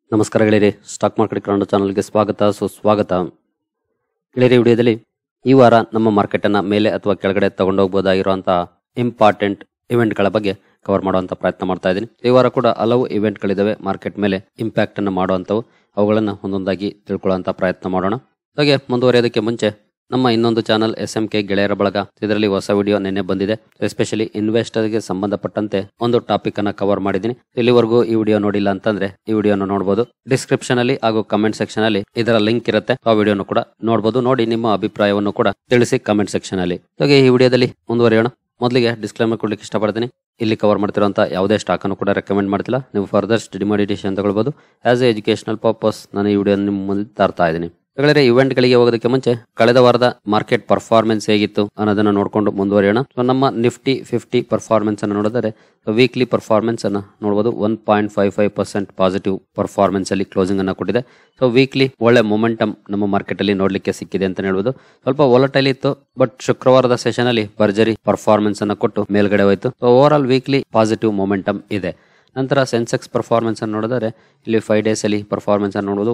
ನಮಸ್ಕಾರ ಗೆಳೆಯರಿ, stock market Kannada ಚಾನಲ್ಗೆ ಸ್ವಾಗತ ಸುಸ್ವಾಗತ. ಗೆಳೆಯರಿ, ವಿಡಿಯೋದಲ್ಲಿ ಈ ವಾರ ನಮ್ಮ ಮಾರ್ಕೆಟ್ ಅನ್ನ ಮೇಲೆ ಅಥವಾ ಕೆಳಗಡೆ ತಗೊಂಡೋಗಬಹುದಾಗಿರುವಂತಹ ಇಂಪಾರ್ಟೆಂಟ್ ಇವೆಂಟ್ಗಳ ಬಗ್ಗೆ ಕವರ್ ಮಾಡುವಂತ ಪ್ರಯತ್ನ ಮಾಡ್ತಾ ಇದ್ದೀನಿ. ಈ ವಾರ ಕೂಡ ಹಲವು ಇವೆಂಟ್ಗಳಿದಾವೆ ಮಾರ್ಕೆಟ್ ಮೇಲೆ ಇಂಪ್ಯಾಕ್ಟ್ ಅನ್ನು ಮಾಡುವಂತವು. ಅವುಗಳನ್ನ ಒಂದೊಂದಾಗಿ ತಿಳ್ಕೊಳ್ಳುವಂತ ಪ್ರಯತ್ನ ಮಾಡೋಣ. ಹಾಗೆ ಮುಂದುವರಿಯೋದಕ್ಕೆ ಮುಂಚೆ ನಮ್ಮ ಇನ್ನೊಂದು ಚಾನಲ್ SMK ಗೆಳೆಯರ ಬಳಗ, ಇದರಲ್ಲಿ ಹೊಸ ವಿಡಿಯೋ ನಿನ್ನೆ ಬಂದಿದೆ. ಎಸ್ಪೆಷಲಿ ಇನ್ವೆಸ್ಟರ್ಗೆ ಸಂಬಂಧಪಟ್ಟಂತೆ ಒಂದು ಟಾಪಿಕ್ ಅನ್ನ ಕವರ್ ಮಾಡಿದ್ದೀನಿ. ಇಲ್ಲಿವರೆಗೂ ಈ ವಿಡಿಯೋ ನೋಡಿಲ್ಲ ಅಂತಂದ್ರೆ ಈ ವಿಡಿಯೋನ ನೋಡಬಹುದು. ಡಿಸ್ಕ್ರಿಪ್ಷನ್ ಅಲ್ಲಿ ಹಾಗೂ ಕಮೆಂಟ್ ಸೆಕ್ಷನ್ ಅಲ್ಲಿ ಇದರ ಲಿಂಕ್ ಇರುತ್ತೆ. ಆ ವಿಡಿಯೋನು ಕೂಡ ನೋಡಬಹುದು. ನೋಡಿ ನಿಮ್ಮ ಅಭಿಪ್ರಾಯವನ್ನು ಕೂಡ ತಿಳಿಸಿ ಕಮೆಂಟ್ ಸೆಕ್ಷನ್ ಅಲ್ಲಿ. ಹಾಗೆ ಈ ವಿಡಿಯೋದಲ್ಲಿ ಮುಂದುವರಿಯೋಣ. ಮೊದಲಿಗೆ ಡಿಸ್ಕ್ಲೇಮರ್ ಕೊಡ್ಲಿಕ್ಕೆ ಇಷ್ಟಪಡ್ತೀನಿ. ಇಲ್ಲಿ ಕವರ್ ಮಾಡ್ತಿರುವಂತಹ ಯಾವುದೇ ಸ್ಟಾಕ್ ಅನ್ನು ಕೂಡ ರೆಕಮೆಂಡ್ ಮಾಡ್ತಿಲ್ಲ. ನೀವು ಫರ್ದರ್ ಸ್ಟಡಿ ಮಾಡಿ ಡಿಸಿಷನ್ ತಗೊಳ್ಬಹುದು. ಆಸ್ ಎ ಎಜುಕೇಶನಲ್ ಪರ್ಪಸ್ ನಾನು ಈ ವಿಡಿಯೋ ನಿಮ್ಮ ಮುಂದೆ ತರ್ತಾ ಇದ್ದೀನಿ. ಹಾಗಾದ್ರೆ ಇವೆಂಟ್ ಗಳಿಗೆ ಹೋಗೋದಕ್ಕೆ ಮುಂಚೆ ಕಳೆದ ವಾರದ ಮಾರ್ಕೆಟ್ ಪರ್ಫಾರ್ಮೆನ್ಸ್ ಹೇಗಿತ್ತು ಅನ್ನೋದನ್ನ ನೋಡ್ಕೊಂಡು ಮುಂದುವರಿಯೋಣ. ಸೊ ನಮ್ಮ ನಿಫ್ಟಿ 50 ಪರ್ಫಾರ್ಮೆನ್ಸ್ ಅನ್ನು ನೋಡಿದರೆ ವೀಕ್ಲಿ ಪರ್ಫಾರ್ಮೆನ್ಸ್ ಅನ್ನ ನೋಡಬಹುದು. 1.55% ಪಾಸಿಟಿವ್ ಪರ್ಫಾರ್ಮೆನ್ಸ್ ಅಲ್ಲಿ ಕ್ಲೋಸಿಂಗ್ ಅನ್ನ ಕೊಟ್ಟಿದೆ. ಸೊ ವೀಕ್ಲಿ ಒಳ್ಳೆ ಮೊಮೆಂಟಮ್ ನಮ್ಮ ಮಾರ್ಕೆಟ್ ಅಲ್ಲಿ ನೋಡ್ಲಿಕ್ಕೆ ಸಿಕ್ಕಿದೆ ಅಂತ ಹೇಳ್ಬೋದು. ಸ್ವಲ್ಪ ವೊಲಟೈಲ್ ಇತ್ತು, ಬಟ್ ಶುಕ್ರವಾರದ ಸೆಷನ್ ಅಲ್ಲಿ ಭರ್ಜರಿ ಪರ್ಫಾರ್ಮೆನ್ಸ್ ಅನ್ನ ಕೊಟ್ಟು ಮೇಲ್ಗಡೆ ಹೋಯ್ತು. So overall weekly positive momentum ಇದೆ. ನಂತರ ಸೆನ್ಸೆಕ್ಸ್ ಪರ್ಫಾರ್ಮೆನ್ಸ್ ಅನ್ನು ನೋಡಿದರೆ ಇಲ್ಲಿ 5 ಡೇಸ್ ಅಲ್ಲಿ ಪರ್ಫಾರ್ಮೆನ್ಸ್ ಅನ್ನು ನೋಡಬಹುದು.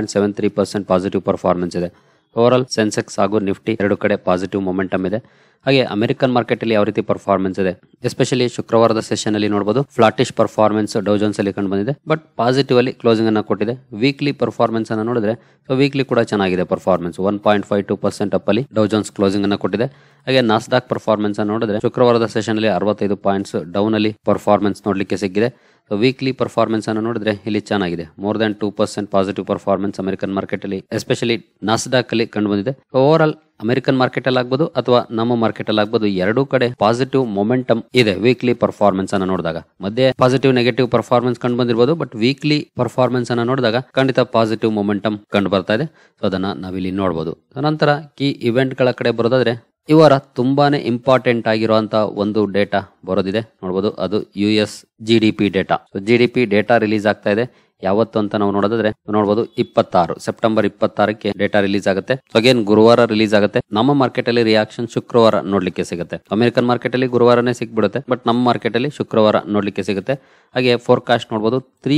1.73% ಪಾಸಿಟಿವ್ ಪರ್ಫಾರ್ಮೆನ್ಸ್ ಇದೆ. ಓವರ್ ಆಲ್ ಸೆನ್ಸೆಕ್ಸ್ ಹಾಗೂ ನಿಫ್ಟಿ ಎರಡು ಕಡೆ ಪಾಸಿಟಿವ್ ಮೊಮೆಂಟಮ್ ಇದೆ. ಹಾಗೆ ಅಮೆರಿಕನ್ ಮಾರ್ಕೆಟ್ ಅಲ್ಲಿ ಯಾವ ರೀತಿ ಪರ್ಫಾರ್ಮೆನ್ಸ್ ಇದೆ, ಎಸ್ಪೆಷಲಿ ಶುಕ್ರವಾರದ ಸೆಷನ್ ಅಲ್ಲಿ ನೋಡಬಹುದು ಫ್ಲಾಟಿಶ್ ಪರ್ಫಾರ್ಮೆನ್ಸ್ ಡೌ ಜೋನ್ಸ್ ಅಲ್ಲಿ ಕಂಡು ಬಂದಿದೆ, ಬಟ್ ಪಾಸಿಟಿವ್ ಅಲ್ಲಿ ಕ್ಲೋಸಿಂಗ್ ಅನ್ನ ಕೊಟ್ಟಿದೆ. ವೀಕ್ಲಿ ಪರ್ಫಾರ್ಮೆನ್ಸ್ ಅನ್ನು ನೋಡಿದ್ರೆ ವೀಕ್ಲಿ ಕೂಡ ಚೆನ್ನಾಗಿದೆ ಪರ್ಫಾರ್ಮೆನ್ಸ್. 1.52% ಅಪ್ ಅಲ್ಲಿ ಡೌ ಜೋನ್ಸ್ ಕ್ಲೋಸಿಂಗ್ ಅನ್ನ ಕೊಟ್ಟಿದೆ. ಹಾಗೆ ನಾಸ್ಡಾಕ್ ಪರ್ಫಾರ್ಮೆನ್ಸ್ ಅನ್ನು ನೋಡಿದ್ರೆ ಶುಕ್ರವಾರದ ಸೆಷನ್ ಅಲ್ಲಿ 65 ಪಾಯಿಂಟ್ಸ್ ಡೌನ್ ಅಲ್ಲಿ ಪರ್ಫಾರ್ಮೆನ್ಸ್ ನೋಡ್ಲಿಕ್ಕೆ ಸಿಕ್ಕಿದೆ. ವೀಕ್ಲಿ ಪರ್ಫಾರ್ಮೆನ್ಸ್ ಅನ್ನು ನೋಡಿದ್ರೆ ಇಲ್ಲಿ ಚೆನ್ನಾಗಿದೆ. More than 2% positive performance American market ಅಲ್ಲಿ ಎಸ್ಪೆಷಲಿ ನಾಸ್ಡಾಕ್ ಅಲ್ಲಿ ಕಂಡು ಬಂದಿದೆ. ಓವರ್ ಆಲ್ ಅಮೆರಿಕನ್ ಮಾರ್ಕೆಟ್ ಅಲ್ಲಿ ಆಗ್ಬೋದು ಅಥವಾ ನಮ್ಮ ಮಾರ್ಕೆಟ್ ಅಲ್ಲಿ ಆಗ್ಬೋದು, ಎರಡೂ ಕಡೆ ಪಾಸಿಟಿವ್ ಮೊಮೆಂಟಮ್ ಇದೆ ವೀಕ್ಲಿ ಪರ್ಫಾರ್ಮೆನ್ಸ್ ಅನ್ನು ನೋಡಿದಾಗ. ಮಧ್ಯೆ ಪಾಸಿಟಿವ್ ನೆಗೆಟಿವ್ ಪರ್ಫಾರ್ಮೆನ್ಸ್ ಕಂಡು ಬಂದಿರಬಹುದು, ಬಟ್ ವೀಕ್ಲಿ ಪರ್ಫಾರ್ಮೆನ್ಸ್ ಅನ್ನು ನೋಡಿದಾಗ ಖಂಡಿತ ಪಾಸಿಟಿವ್ ಮೊಮೆಂಟಮ್ ಕಂಡು ಬರ್ತಾ ಇದೆ. ಸೊ ಅದನ್ನ ನಾವಿಲ್ಲಿ ನೋಡಬಹುದು. ನಂತರ ಕೀ ಇವೆಂಟ್ ಗಳ ಕಡೆ ಬರೋದಾದ್ರೆ ಈ ವಾರ ತುಂಬಾನೇ ಇಂಪಾರ್ಟೆಂಟ್ ಆಗಿರುವಂತಹ ಒಂದು ಡೇಟಾ ಬರೋದಿದೆ ನೋಡಬಹುದು. ಅದು US GDP data. GDP data release ಆಗ್ತಾ ಇದೆ. ಯಾವತ್ತು ಅಂತ ನಾವು ನೋಡೋದಾದ್ರೆ ನೋಡಬಹುದು 26 ಸೆಪ್ಟೆಂಬರ್ 26ಕ್ಕೆ ಡೇಟಾ ರಿಲೀಸ್ ಆಗುತ್ತೆ. ಅಗೇನ್ ಗುರುವಾರ ರಿಲೀಸ್ ಆಗುತ್ತೆ. ನಮ್ಮ ಮಾರ್ಕೆಟ್ ಅಲ್ಲಿ ರಿಯಾಕ್ಷನ್ ಶುಕ್ರವಾರ ನೋಡ್ಲಿಕ್ಕೆ ಸಿಗುತ್ತೆ. ಅಮೆರಿಕನ್ ಮಾರ್ಕೆಟ್ ಅಲ್ಲಿ ಗುರುವಾರನೇ ಸಿಕ್ಬಿಡುತ್ತೆ, ಬಟ್ ನಮ್ಮ ಮಾರ್ಕೆಟ್ ಅಲ್ಲಿ ಶುಕ್ರವಾರ ನೋಡ್ಲಿಕ್ಕೆ ಸಿಗುತ್ತೆ. ಹಾಗೆ ಫೋರ್ಕಾಸ್ಟ್ ನೋಡಬಹುದು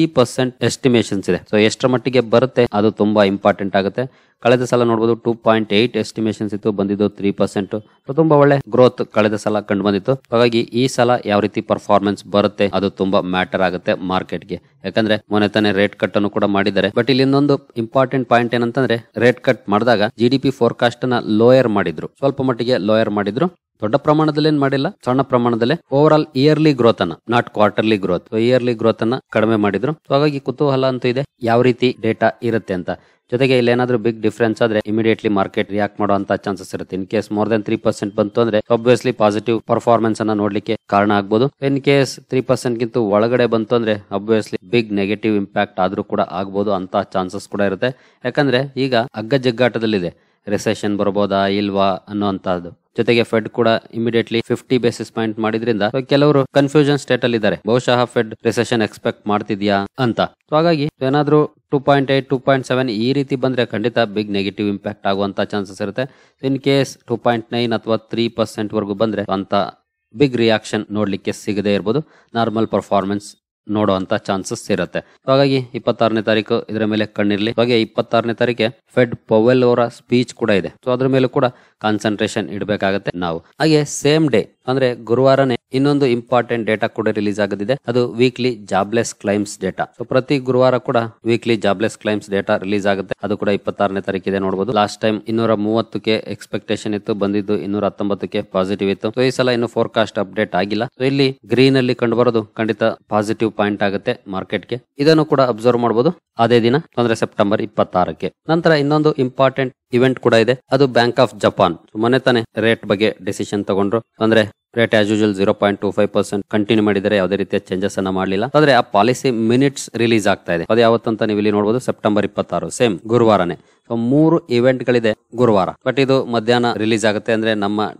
3% ಎಸ್ಟಿಮೇಷನ್ಸ್ ಇದೆ. ಸೊ ಎಷ್ಟರ ಮಟ್ಟಿಗೆ ಬರುತ್ತೆ ಅದು ತುಂಬಾ ಇಂಪಾರ್ಟೆಂಟ್ ಆಗುತ್ತೆ. ಕಳೆದ ಸಲ ನೋಡಬಹುದು 2.8 ಎಸ್ಟಿಮೇಷನ್ಸ್ ಇತ್ತು, ಬಂದಿದ್ದು 3%. ತುಂಬಾ ಒಳ್ಳೆ ಗ್ರೋತ್ ಕಳೆದ ಸಲ ಕಂಡು ಬಂದಿತ್ತು. ಹಾಗಾಗಿ ಈ ಸಲ ಯಾವ ರೀತಿ ಪರ್ಫಾರ್ಮೆನ್ಸ್ ಬರುತ್ತೆ ಅದು ತುಂಬಾ ಮ್ಯಾಟರ್ ಆಗುತ್ತೆ ಮಾರ್ಕೆಟ್ಗೆ. ಯಾಕಂದ್ರೆ ಮೊನ್ನೆ ತಾನೇ ರೇಟ್ ಕಟ್ ಅನ್ನು ಕೂಡ ಮಾಡಿದ್ದಾರೆ. ಬಟ್ ಇಲ್ಲಿ ಇನ್ನೊಂದು ಇಂಪಾರ್ಟೆಂಟ್ ಪಾಯಿಂಟ್ ಏನಂತಂದ್ರೆ ರೇಟ್ ಕಟ್ ಮಾಡಿದಾಗ GDP ಫೋರ್ಕಾಸ್ಟ್ ನ ಲೋಯರ್ ಮಾಡಿದ್ರು, ಸ್ವಲ್ಪ ಮಟ್ಟಿಗೆ ಲೋಯರ್ ಮಾಡಿದ್ರು. ದೊಡ್ಡ ಪ್ರಮಾಣದಲ್ಲಿ ಏನ್ ಮಾಡಿಲ್ಲ, ಸಣ್ಣ ಪ್ರಮಾಣದಲ್ಲೇ ಓವರ್ ಆಲ್ ಇಯರ್ಲಿ ಗ್ರೋತ್ ಅನ್ನ, not quarterly growth, yearly growth ಅನ್ನ ಕಡಿಮೆ ಮಾಡಿದ್ರು. ಹಾಗಾಗಿ ಕುತೂಹಲ ಅಂತೂ ಇದೆ ಯಾವ ರೀತಿ ಡೇಟಾ ಇರುತ್ತೆ ಅಂತ. ಜೊತೆಗೆ ಇಲ್ಲಿ ಏನಾದ್ರೂ ಬಿಗ್ ಡಿಫರೆನ್ಸ್ ಆದ್ರೆ ಇಮಿಡಿಯೇಟ್ಲಿ ಮಾರ್ಕೆಟ್ ರಿಯಾಕ್ಟ್ ಮಾಡುವಂತ ಚಾನ್ಸಸ್ ಇರುತ್ತೆ. ಇನ್ ಕೇಸ್ ಮೋರ್ ದನ್ 3% ಬಂತು ಅಂದ್ರೆ ಆಬ್ವಿಯಸ್ಲಿ ಪಾಸಿಟಿವ್ ಪರ್ಫಾರ್ಮೆನ್ಸ್ ಅನ್ನ ನೋಡ್ಲಿಕ್ಕೆ ಕಾರಣ ಆಗ್ಬೋದು. ಇನ್ ಕೇಸ್ 3% ಗಿಂತ ಒಳಗಡೆ ಬಂತು ಅಂದ್ರೆ ಆಬ್ವಿಯಸ್ಲಿ ಬಿಗ್ ನೆಗೆಟಿವ್ ಇಂಪ್ಯಾಕ್ಟ್ ಆದ್ರೂ ಕೂಡ ಆಗ್ಬೋದು ಅಂತ ಚಾನ್ಸಸ್ ಕೂಡ ಇರುತ್ತೆ. ಯಾಕಂದ್ರೆ ಈಗ ಅಗ್ಗ ಜಗ್ಗಾಟದಲ್ಲಿದೆ, ರಿಸೆಷನ್ ಬರಬಹುದಾ ಇಲ್ವಾ ಅನ್ನೋಂತದ್ದು. ಜೊತೆಗೆ ಫೆಡ್ ಕೂಡ ಇಮಿಡಿಯೇಟ್ಲಿ 50 ಬೇಸಿಸ್ ಪಾಯಿಂಟ್ ಮಾಡಿದ್ರಿಂದ ಕೆಲವರು ಕನ್ಫ್ಯೂಷನ್ ಸ್ಟೇಟ್ ಅಲ್ಲಿ ಇದ್ದಾರೆ, ಬಹುಶಃ ಫೆಡ್ ರಿಸೆಷನ್ ಎಕ್ಸ್ಪೆಕ್ಟ್ ಮಾಡ್ತಿದ್ಯಾ ಅಂತ. ಹಾಗಾಗಿ ಏನಾದ್ರೂ 2.8 2.7 ಈ ರೀತಿ ಬಂದ್ರೆ ಖಂಡಿತ ಬಿಗ್ ನೆಗೆಟಿವ್ ಇಂಪ್ಯಾಕ್ಟ್ ಆಗುವಂತ ಚಾನ್ಸಸ್ ಇರುತ್ತೆ. ಇನ್ ಕೇಸ್ 2.9 ಅಥವಾ 3% ವರೆಗೂ ಬಂದ್ರೆ ಅಂತ ಬಿಗ್ ರಿಯಾಕ್ಷನ್ ನೋಡ್ಲಿಕ್ಕೆ ಸಿಗದೆ ಇರಬಹುದು. ನಾರ್ಮಲ್ ಪರ್ಫಾರ್ಮೆನ್ಸ್ ನೋಡುವಂತ ಚಾನ್ಸಸ್ ಇರುತ್ತೆ. ಹಾಗಾಗಿ 26ನೇ ತಾರೀಕು ಇದರ ಮೇಲೆ ಕಣ್ಣಿರ್ಲಿ. ಹಾಗೆ 26ನೇ ತಾರೀಕೆ ಫೆಡ್ ಪವೆಲ್ ಅವರ ಸ್ಪೀಚ್ ಕೂಡ ಇದೆ. ಸೊ ಅದ್ರ ಮೇಲೂ ಕೂಡ ಕಾನ್ಸಂಟ್ರೇಷನ್ ಇಡಬೇಕಾಗತ್ತೆ ನಾವು. ಹಾಗೆ ಸೇಮ್ ಡೇ ಅಂದ್ರೆ ಗುರುವಾರನೇ ಇನ್ನೊಂದು ಇಂಪಾರ್ಟೆಂಟ್ ಡೇಟಾ ಕೂಡ ರಿಲೀಸ್ ಆಗೋದಿದೆ. ಅದು weekly jobless claims data. So ಪ್ರತಿ ಗುರುವಾರ ಕೂಡ weekly jobless claims data release ಆಗುತ್ತೆ. ಅದು ಕೂಡ 26ನೇ ತಾರೀಕಿದೆ ನೋಡಬಹುದು. ಲಾಸ್ಟ್ ಟೈಮ್ 230ಕ್ಕೆ ಎಕ್ಸ್ಪೆಕ್ಟೇಷನ್ ಇತ್ತು, ಬಂದಿದ್ದು 219ಕ್ಕೆ ಪಾಸಿಟಿವ್ ಇತ್ತು. ಸೊ ಈ ಸಲ ಇನ್ನು ಫೋರ್ಕಾಸ್ಟ್ ಅಪ್ಡೇಟ್ ಆಗಿಲ್ಲ. ಸೊ ಇಲ್ಲಿ ಗ್ರೀನ್ ಅಲ್ಲಿ ಕಂಡು ಬರೋದು ಖಂಡಿತ ಪಾಸಿಟಿವ್ ಪಾಯಿಂಟ್ ಆಗುತ್ತೆ ಮಾರ್ಕೆಟ್ಗೆ. ಇದನ್ನು ಕೂಡ ಅಬ್ಸರ್ವ್ ಮಾಡಬಹುದು ಅದೇ ದಿನ ಅಂದ್ರೆ ಸೆಪ್ಟೆಂಬರ್ 26ಕ್ಕೆ. ನಂತರ ಇನ್ನೊಂದು ಇಂಪಾರ್ಟೆಂಟ್ ಇವೆಂಟ್ ಕೂಡ ಇದೆ, ಅದು ಬ್ಯಾಂಕ್ ಆಫ್ ಜಪಾನ್. ಮೊನ್ನೆ ತಾನೆ ರೇಟ್ ಬಗ್ಗೆ ಡಿಸಿಷನ್ ತಗೊಂಡ್ರು. ಅಂದ್ರೆ ರೇಟ್ ಆಸ್ ಯೂಶುವಲ್ 0.25% ಕಂಟಿನ್ಯೂ ಮಾಡಿದರೆ ಯಾವುದೇ ರೀತಿಯ ಚೇಂಜಸ್ ಅನ್ನ ಮಾಡಲಿಲ್ಲ. ಆದ್ರೆ ಆ ಪಾಲಿಸಿ ಮಿನಿಟ್ಸ್ ರಿಲೀಸ್ ಆಗ್ತಾ ಇದೆ. ಅದು ಯಾವತ್ತಂತ ನೀವು ಇಲ್ಲಿ ನೋಡಬಹುದು, ಸೆಪ್ಟೆಂಬರ್ 26 ಸೇಮ್ ಗುರುವಾರನೇ. ಸೊ 3 ಇವೆಂಟ್ ಗಳಿದೆ ಗುರುವಾರ, ಬಟ್ ಇದು ಮಧ್ಯಾಹ್ನ ರಿಲೀಸ್ ಆಗುತ್ತೆ. ಅಂದ್ರೆ ನಮ್ಮ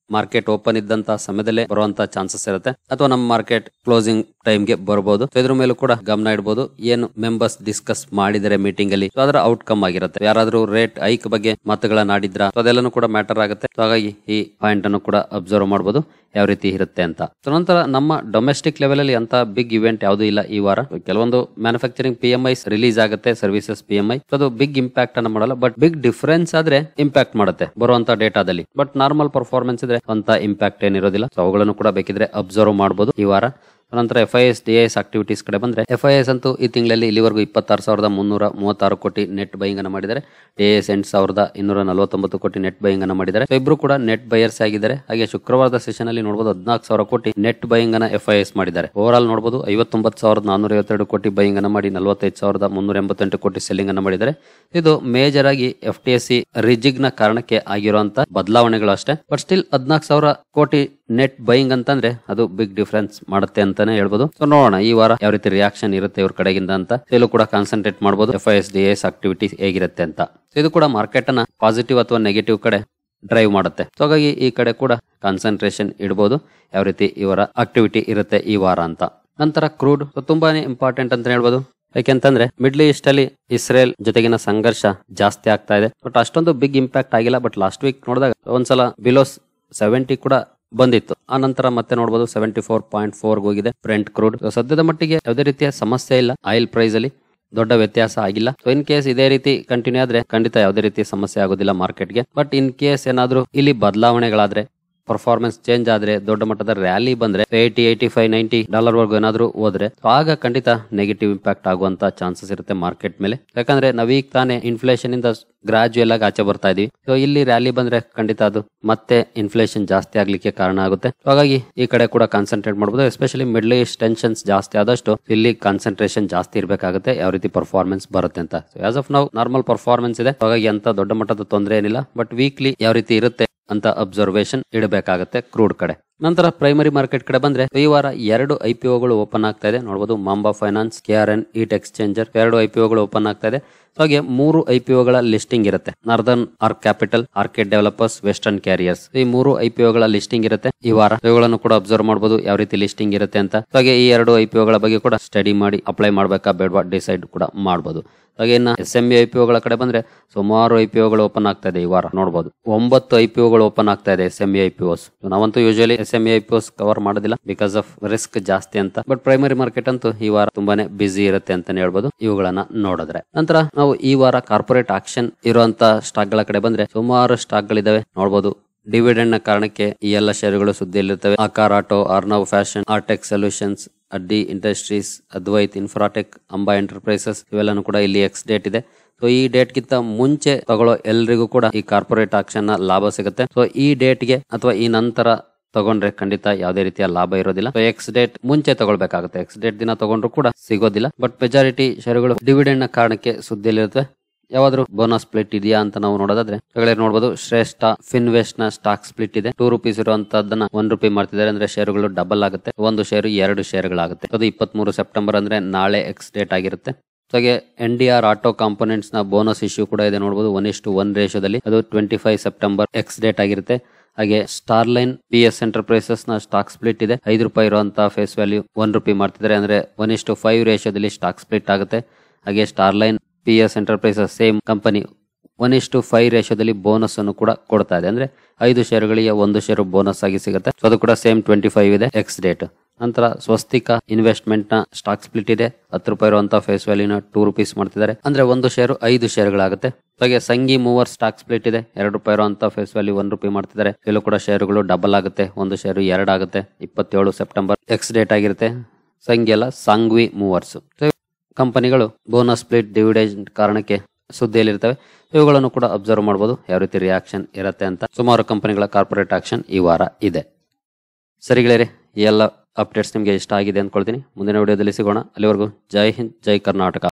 ಮಾರ್ಕೆಟ್ ಓಪನ್ ಇದ್ದಂತ ಸಮಯದಲ್ಲೇ ಬರುವಂತ ಚಾನ್ಸಸ್ ಇರುತ್ತೆ, ಅಥವಾ ನಮ್ಮ ಮಾರ್ಕೆಟ್ ಕ್ಲೋಸಿಂಗ್ ಟೈಮ್ ಗೆ ಬರಬಹುದು. ಇದ್ರ ಮೇಲೂ ಕೂಡ ಗಮನ ಇಡಬಹುದು. ಏನು ಮೆಂಬರ್ಸ್ ಡಿಸ್ಕಸ್ ಮಾಡಿದರೆ ಮೀಟಿಂಗ್ ಅಲ್ಲಿ ಅದರ ಔಟ್ಕಮ್ ಆಗಿರುತ್ತೆ. ಯಾರಾದ್ರೂ ರೇಟ್ ಹೈಕ್ ಬಗ್ಗೆ ಮಾತುಗಳನ್ನಾಡಿದ್ರ ಅದೆಲ್ಲನೂ ಕೂಡ ಮ್ಯಾಟರ್ ಆಗುತ್ತೆ. ಹಾಗಾಗಿ ಈ ಪಾಯಿಂಟ್ ಅನ್ನು ಕೂಡ ಅಬ್ಸರ್ವ್ ಮಾಡಬಹುದು ಯಾವ ರೀತಿ ಇರುತ್ತೆ ಅಂತ. ನಂತರ ನಮ್ಮ ಡೊಮೆಸ್ಟಿಕ್ ಲೆವೆಲ್ ಅಲ್ಲಿ ಅಂತ ಬಿಗ್ ಇವೆಂಟ್ ಯಾವುದು ಇಲ್ಲ ಈ ವಾರ. ಕೆಲವೊಂದು ಮ್ಯಾನುಫ್ಯಾಕ್ಚರಿಂಗ್ PMI ರಿಲೀಸ್ ಆಗುತ್ತೆ, ಸರ್ವಿಸಸ್ PMI, ಅದು ಬಿಗ್ ಇಂಪ್ಯಾಕ್ಟ್ ಅನ್ನ ಮಾಡಲ್ಲ. ಬಟ್ ಬಿಗ್ ಡಿಫರೆನ್ಸ್ ಆದ್ರೆ ಇಂಪ್ಯಾಕ್ಟ್ ಮಾಡುತ್ತೆ ಬರುವಂತ ಡೇಟಾದಲ್ಲಿ. ಬಟ್ ನಾರ್ಮಲ್ ಪರ್ಫಾರ್ಮೆನ್ಸ್ ಇದ್ರೆ ಅಂತ ಇಂಪ್ಯಾಕ್ಟ್ ಏನಿರೋದಿಲ್ಲ. ಅವುಗಳನ್ನು ಕೂಡ ಬೇಕಿದ್ರೆ ಅಬ್ಸರ್ವ್ ಮಾಡಬಹುದು ಈ ವಾರ. ನಂತರ FIS DIS ಆಕ್ಟಿವಿಟೀಸ್ ಕಡೆ ಬಂದ್ರೆ FIS ಅಂತೂ ಈ ತಿಂಗಳಲ್ಲಿ ಇಲ್ಲಿವರೆಗೂ 26,336 ಕೋಟಿ ನೆಟ್ ಬೈಯಿಂಗ್ ಅನ್ನು ಮಾಡಿದ್ದಾರೆ. DIS 8,249 ಕೋಟಿ ನೆಟ್ ಬೈಯಿಂಗ್ ಅನ್ನು ಮಾಡಿದ್ದಾರೆ. ಇಬ್ರು ಕೂಡ ನೆಟ್ ಬೈಯರ್ಸ್ ಆಗಿದ್ದಾರೆ. ಹಾಗೆ ಶುಕ್ರವಾರದ ಸೆಷನ್ ಅಲ್ಲಿ ನೋಡಬಹುದು 14,000 ಕೋಟಿ ನೆಟ್ ಬೈಯಿಂಗ್ ಅನ್ನ FIS ಮಾಡಿದ್ದಾರೆ. ಓವರ್ ಆಲ್ ನೋಡಬಹುದು 59,452 ಕೋಟಿ ಬೈಯಿಂಗ್ ಅನ್ನು ಮಾಡಿ 45,388 ಕೋಟಿ ಸೆಲ್ಲಿಂಗ್ ಅನ್ನು ಮಾಡಿದ್ದಾರೆ. ಇದು ಮೇಜರ್ ಆಗಿ FTSE ರಿಜಿಗ್ ನ ಕಾರಣಕ್ಕೆ ಆಗಿರುವಂತ ಬದಲಾವಣೆಗಳು ಅಷ್ಟೇ. But still 14,000 crore net buying ಅಂತಂದ್ರೆ ಅದು ಬಿಗ್ ಡಿಫರೆನ್ಸ್ ಮಾಡುತ್ತೆ ಅಂತಾನೆ ಹೇಳ್ಬೋದು. ಸೊ ನೋಡೋಣ ಈ ವಾರ ಯಾವ ರೀತಿ ರಿಯಾಕ್ಷನ್ ಇರುತ್ತೆ ಇವ್ರ ಕಡೆಗಿಂದ ಅಂತ. ಇಲ್ಲೂ ಕೂಡ ಕಾನ್ಸಂಟ್ರೇಟ್ ಮಾಡಬಹುದು FIS DIS ಆಕ್ಟಿವಿಟಿ ಹೇಗಿರುತ್ತೆ ಅಂತ. ಇದು ಕೂಡ ಮಾರ್ಕೆಟ್ ಅನ್ನ ಪಾಸಿಟಿವ್ ಅಥವಾ ನೆಗೆಟಿವ್ ಕಡೆ ಡ್ರೈವ್ ಮಾಡುತ್ತೆ. ಸೊ ಹಾಗಾಗಿ ಈ ಕಡೆ ಕೂಡ ಕಾನ್ಸಂಟ್ರೇಷನ್ ಇಡಬಹುದು ಯಾವ ರೀತಿ ಇವರ ಆಕ್ಟಿವಿಟಿ ಇರುತ್ತೆ ಈ ವಾರ ಅಂತ. ನಂತರ ಕ್ರೂಡ್ ತುಂಬಾನೇ ಇಂಪಾರ್ಟೆಂಟ್ ಅಂತ ಹೇಳ್ಬೋದು. ಯಾಕೆಂತಂದ್ರೆ ಮಿಡ್ಲ್ ಈಸ್ಟ್ ಅಲ್ಲಿ ಇಸ್ರೇಲ್ ಜೊತೆಗಿನ ಸಂಘರ್ಷ ಜಾಸ್ತಿ ಆಗ್ತಾ ಇದೆ. ಬಟ್ ಅಷ್ಟೊಂದು ಬಿಗ್ ಇಂಪ್ಯಾಕ್ಟ್ ಆಗಿಲ್ಲ. ಬಟ್ ಲಾಸ್ಟ್ ವೀಕ್ ನೋಡಿದಾಗ ಒಂದ್ಸಲ ಬಿಲೋ 70 ಕೂಡ ಬಂದಿತ್ತು. ಆ ನಂತರ ಮತ್ತೆ ನೋಡಬಹುದು 74.4 ಹೋಗಿದೆ ಬ್ರೆಂಟ್ ಕ್ರೂಡ್. ಸದ್ಯದ ಮಟ್ಟಿಗೆ ಯಾವುದೇ ರೀತಿಯ ಸಮಸ್ಯೆ ಇಲ್ಲ. ಆಯಿಲ್ ಪ್ರೈಸ್ ಅಲ್ಲಿ ದೊಡ್ಡ ವ್ಯತ್ಯಾಸ ಆಗಿಲ್ಲ. ಸೊ ಇನ್ ಕೇಸ್ ಇದೇ ರೀತಿ ಕಂಟಿನ್ಯೂ ಆದ್ರೆ ಖಂಡಿತ ಯಾವುದೇ ರೀತಿ ಸಮಸ್ಯೆ ಆಗೋದಿಲ್ಲ ಮಾರ್ಕೆಟ್ಗೆ. ಬಟ್ ಇನ್ ಕೇಸ್ ಏನಾದ್ರೂ ಇಲ್ಲಿ ಬದಲಾವಣೆಗಳಾದ್ರೆ, ಪರ್ಫಾರ್ಮೆನ್ಸ್ ಚೇಂಜ್ ಆದ್ರೆ, ದೊಡ್ಡ ಮಟ್ಟದ ರ್ಯಾಲಿ ಬಂದ್ರೆ, $80, $85, $90 ವರೆಗೂ ಏನಾದ್ರೂ ಹೋದ್ರೆ ಆಗ ಖಂಡಿತ ನೆಗೆಟಿವ್ ಇಂಪ್ಯಾಕ್ಟ್ ಆಗುವಂತ ಚಾನ್ಸಸ್ ಇರುತ್ತೆ ಮಾರ್ಕೆಟ್ ಮೇಲೆ. ಯಾಕಂದ್ರೆ ನಾವೀಗ ತಾನೇ ಇನ್ಫ್ಲೇಷನ್ ಇಂದ ಗ್ರಾಜುಯಲ್ ಆಗಿ ಆಚೆ ಬರ್ತಾ ಇದೀವಿ. ಸೊ ಇಲ್ಲಿ ರ್ಯಾಲಿ ಬಂದ್ರೆ ಖಂಡಿತ ಅದು ಮತ್ತೆ ಇನ್ಫ್ಲೇಷನ್ ಜಾಸ್ತಿ ಆಗ್ಲಿಕ್ಕೆ ಕಾರಣ ಆಗುತ್ತೆ. ಹಾಗಾಗಿ ಈ ಕಡೆ ಕೂಡ ಕಾನ್ಸಂಟ್ರೇಟ್ ಮಾಡಬಹುದು. ಎಸ್ಪೆಷಲಿ ಮಿಡ್ಲ್ ಈಸ್ಟ್ ಟೆನ್ಷನ್ಸ್ ಜಾಸ್ತಿ ಆದಷ್ಟು ಇಲ್ಲಿ ಕಾನ್ಸಂಟ್ರೇಷನ್ ಜಾಸ್ತಿ ಇರಬೇಕಾಗುತ್ತೆ ಯಾವ ರೀತಿ ಪರ್ಫಾರ್ಮೆನ್ಸ್ ಬರುತ್ತೆ ಅಂತ. As of now normal performance ಇದೆ. ಹಾಗಾಗಿ ಅಂತ ದೊಡ್ಡ ಮಟ್ಟದ ತೊಂದರೆ ಏನಿಲ್ಲ. ಬಟ್ ವೀಕ್ಲಿ ಯಾವ ರೀತಿ ಇರುತ್ತೆ ಅಂತ ಅಬ್ಸರ್ವೇಷನ್ ಇಡಬೇಕಾಗುತ್ತೆ ಕ್ರೂಡ್ ಕಡೆ. ನಂತರ ಪ್ರೈಮರಿ ಮಾರ್ಕೆಟ್ ಕಡೆ ಬಂದ್ರೆ ಈ ವಾರ 2 IPOಗಳು ಓಪನ್ ಆಗ್ತಾ ಇದೆ. ನೋಡಬಹುದು Manba finance, KRN, heat exchanger 2 IPOಗಳು ಓಪನ್ ಆಗ್ತಾ ಇದೆ. ಹಾಗೆ 3 IPOಗಳ ಲಿಸ್ಟಿಂಗ್ ಇರುತ್ತೆ. Northern Arc Capital, Arkade developers, Western Carriers. ಈ 3 IPOಗಳ ಲಿಸ್ಟಿಂಗ್ ಇರುತ್ತೆ ಈ ವಾರ. ಇವುಗಳನ್ನು ಕೂಡ ಅಬ್ಸರ್ವ್ ಮಾಡಬಹುದು ಯಾವ ರೀತಿ ಲಿಸ್ಟಿಂಗ್ ಇರುತ್ತೆ ಅಂತ. ಹಾಗೆ ಈ 2 IPOಗಳ ಬಗ್ಗೆ ಕೂಡ ಸ್ಟಡಿ ಮಾಡಿ ಅಪ್ಲೈ ಮಾಡಬೇಕಾ ಬೇಡವಾ ಡಿಸೈಡ್ ಕೂಡ ಮಾಡಬಹುದು. ಹಾಗೆ ಇನ್ನ SME IPOಗಳ ಕಡೆ ಬಂದ್ರೆ ಸುಮಾರು IPOಗಳು ಓಪನ್ ಆಗ್ತಾ ಇದೆ ಈ ವಾರ. ನೋಡಬಹುದು 9 IPOಗಳು ಓಪನ್ ಆಗ್ತಾ ಇದೆ SME IPOs. ನಾವಂತೂ ಯೂಶುವಲಿ SME IPOs ಕವರ್ ಮಾಡೋದಿಲ್ಲ ಬಿಕಾಸ್ ಆಫ್ ರಿಸ್ಕ್ ಜಾಸ್ತಿ ಅಂತ. ಬಟ್ ಪ್ರೈಮರಿ ಮಾರ್ಕೆಟ್ ಅಂತೂ ಈ ವಾರ ತುಂಬಾನೇ ಬಿಸಿ ಇರುತ್ತೆ ಅಂತಾನೆ ಹೇಳ್ಬೋದು ಇವುಗಳನ್ನ ನೋಡಿದ್ರೆ. ನಂತರ ನಾವು ಈ ವಾರ ಕಾರ್ಪೊರೇಟ್ ಆಕ್ಷನ್ ಇರುವಂತ ಸ್ಟಾಕ್ ಗಳ ಕಡೆ ಬಂದ್ರೆ ಸುಮಾರು ಸ್ಟಾಕ್ ಗಳಿದಾವೆ. ನೋಡಬಹುದು ಡಿವಿಡೆಂಡ್ ನ ಕಾರಣಕ್ಕೆ ಈ ಎಲ್ಲ ಷೇರುಗಳು ಸುದ್ದಿಯಲ್ಲಿರ್ತವೆ. Akar auto, Arnav fashion, Artech solutions, Addi industries, Advait infratech, Amba enterprises ಇವೆಲ್ಲಾನು ಕೂಡ ಇಲ್ಲಿ ಎಕ್ಸ್ ಡೇಟ್ ಇದೆ. ಸೊ ಈ ಡೇಟ್ ಗಿಂತ ಮುಂಚೆ ತಗೊಳ್ಳೋ ಎಲ್ರಿಗೂ ಕೂಡ ಈ ಕಾರ್ಪೊರೇಟ್ ಆಕ್ಷನ್ ನ ಲಾಭ ಸಿಗುತ್ತೆ. ಸೊ ಈ ಡೇಟ್ ಗೆ ಅಥವಾ ಈ ನಂತರ ತಗೊಂಡ್ರೆ ಖಂಡಿತ ಯಾವುದೇ ರೀತಿಯ ಲಾಭ ಇರೋದಿಲ್ಲ. ಸೊ ಎಕ್ಸ್ ಡೇಟ್ ಮುಂಚೆ ತಗೊಳ್ಬೇಕಾಗುತ್ತೆ. ಎಕ್ಸ್ ಡೇಟ್ ದಿನ ತಗೊಂಡ್ರು ಕೂಡ ಸಿಗೋದಿಲ್ಲ. ಬಟ್ ಮೆಜಾರಿಟಿ ಷೇರುಗಳು ಡಿವಿಡೆಂಡ್ ನ ಕಾರಣಕ್ಕೆ ಸುದ್ದಿಯಲ್ಲಿರುತ್ತೆ. ಯಾವಾದ್ರೂ ಬೋನಸ್ ಸ್ಪ್ಲಿಟ್ ಇದೆಯಾ ಅಂತ ನಾವು ನೋಡೋದಾದ್ರೆ ನೋಡಬಹುದು ಶ್ರೇಷ್ಠ ಫಿನ್ವೆಸ್ಟ್ ನ ಸ್ಟಾಕ್ ಸ್ಪ್ಲಿಟ್ ಇದೆ. ₹2 ಇರುವಂತದನ್ನ ₹1 ಮಾಡ್ತಿದ್ದಾರೆ. ಅಂದ್ರೆ ಷೇರುಗಳು ಡಬಲ್ ಆಗುತ್ತೆ. ಒಂದು ಷೇರು 2 ಷೇರುಗಳಾಗುತ್ತೆ. ಅದು 23 ಸೆಪ್ಟೆಂಬರ್ ಅಂದ್ರೆ ನಾಳೆ ಎಕ್ಸ್ ಡೇಟ್ ಆಗಿರುತ್ತೆ. ಹಾಗೆ NDR ಆಟೋ ಕಾಂಪೋನೆಂಟ್ಸ್ ನ ಬೋನಸ್ ಇಶ್ಯೂ ಕೂಡ ಇದೆ. ನೋಡಬಹುದು 1:1 ರೇಷಿಯೋದಲ್ಲಿ. ಅದು 25 ಸೆಪ್ಟೆಂಬರ್ ಎಕ್ಸ್ ಡೇಟ್ ಆಗಿರುತ್ತೆ. ಹಾಗೆ ಸ್ಟಾರ್ಲೈನ್ PS ಎಂಟರ್ಪ್ರೈಸಸ್ ನ ಸ್ಟಾಕ್ ಸ್ಪ್ಲಿಟ್ ಇದೆ. ₹5 ಇರುವಂತಹ ಫೇಸ್ ವ್ಯಾಲ್ಯೂ ₹1 ಮಾಡ್ತಿದ್ದಾರೆ. ಅಂದ್ರೆ 1:5 ರೇಷಿಯೋದಲ್ಲಿ ಸ್ಟಾಕ್ ಸ್ಪ್ಲಿಟ್ ಆಗುತ್ತೆ. ಹಾಗೆ Starline PS enterprises same company 1:5 ರೇಷಿಯೋದಲ್ಲಿ ಬೋನಸ್ ಅನ್ನು ಕೂಡ ಕೊಡ್ತಾ ಇದೆ. ಅಂದ್ರೆ 5 ಷೇರುಗಳಿಗೆ 1 ಷೇರು ಬೋನಸ್ ಆಗಿ ಸಿಗುತ್ತೆ. ಸೊ ಅದು ಕೂಡ ಸೇಮ್ 25 ಇದೆ ಎಕ್ಸ್ ಡೇಟ್. ನಂತರ ಸ್ವಸ್ತಿಕಾ ಇನ್ವೆಸ್ಟ್ಮೆಂಟ್ ನ ಸ್ಟಾಕ್ ಸ್ಪ್ಲಿಟ್ ಇದೆ. ₹10 ಇರುವಂತಹ ಫೇಸ್ ವ್ಯಾಲ್ಯೂನ ₹2 ಮಾಡ್ತಿದ್ದಾರೆ. ಅಂದ್ರೆ 1 ಷೇರು 5 ಷೇರುಗಳಾಗುತ್ತೆ. ಹಾಗೆ ಸಂಘಿ ಮೂವರ್ ಸ್ಟಾಕ್ ಸ್ಪ್ಲಿಟ್ ಇದೆ. ₹2 ಇರುವಂತಹ ಫೇಸ್ ವ್ಯಾಲ್ಯೂ ₹1 ಮಾಡ್ತಿದ್ದಾರೆ. ಇಲ್ಲೂ ಕೂಡ ಷೇರುಗಳು ಡಬಲ್ ಆಗುತ್ತೆ. 1 ಷೇರು 2 ಆಗುತ್ತೆ. 27 ಸೆಪ್ಟೆಂಬರ್ ಎಕ್ಸ್ ಡೇಟ್ ಆಗಿರುತ್ತೆ. ಸಂಘಿ ಅಲ್ಲ, ಸಾಂಗ್ವಿ ಮೂವರ್ಸ್ ಕಂಪನಿಗಳು ಬೋನಸ್ ಸ್ಪ್ಲಿಟ್ ಡಿವಿಡೆಂಡ್ ಕಾರಣಕ್ಕೆ ಸುದ್ದಿಯಲ್ಲಿರ್ತವೆ. ಇವುಗಳನ್ನು ಕೂಡ ಅಬ್ಸರ್ವ್ ಮಾಡಬಹುದು ಯಾವ ರೀತಿ ರಿಯಾಕ್ಷನ್ ಇರುತ್ತೆ ಅಂತ. ಸುಮಾರು ಕಂಪನಿಗಳ ಕಾರ್ಪೊರೇಟ್ ಆಕ್ಷನ್ ಈ ವಾರ ಇದೆ. ಸರಿ ಗೆಳೆಯರೆ, ಈ ಎಲ್ಲ ಅಪ್ಡೇಟ್ಸ್ ನಿಮಗೆ ಇಷ್ಟ ಆಗಿದೆ ಅಂದ್ಕೊಳ್ತೀನಿ. ಮುಂದಿನ ವಿಡಿಯೋದಲ್ಲಿ ಸಿಗೋಣ. ಅಲ್ಲಿವರೆಗೂ ಜೈ ಹಿಂದ್, ಜೈ ಕರ್ನಾಟಕ.